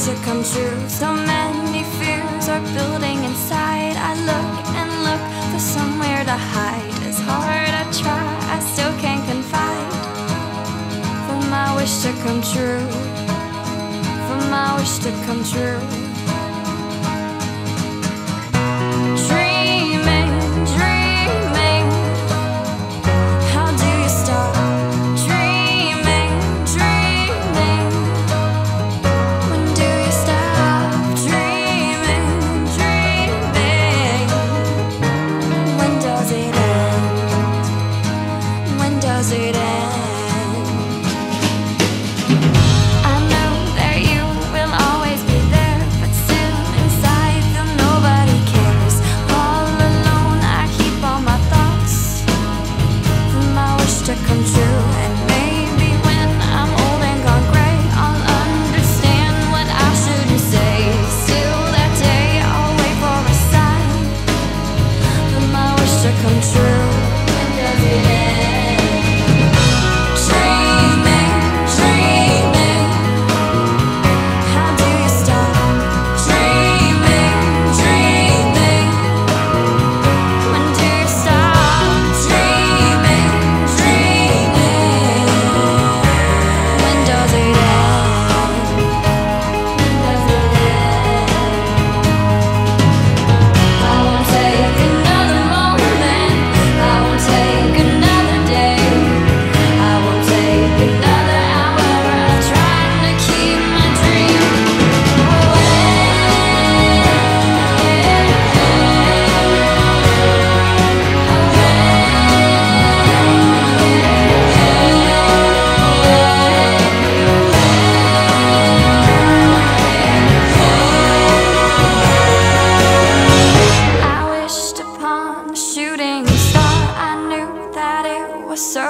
to come true. So many fears are building inside. I look and look for somewhere to hide. It's hard, I try, I still can't confide. For my wish to come true, for my wish to come true. Dreaming, dreaming, how do you start? Dreaming, dreaming, when do you stop? Dreaming, dreaming, when does it end? When does it end? I know that you will always be there, but still inside feel nobody cares. All alone I keep all my thoughts for my wish to come true. And maybe when I'm old and gone gray, I'll understand what I shouldn't say. Still that day I'll wait for a sign for my wish to come true. When does it end? Dreaming, dreaming, how do you stop? Dreaming, dreaming, when do you stop? Dreaming, dreaming, when does it end? When does it end? I won't take another moment, I won't take another day, I won't take another hour of trying to keep my dream I wished upon a shooting star. I knew that it was so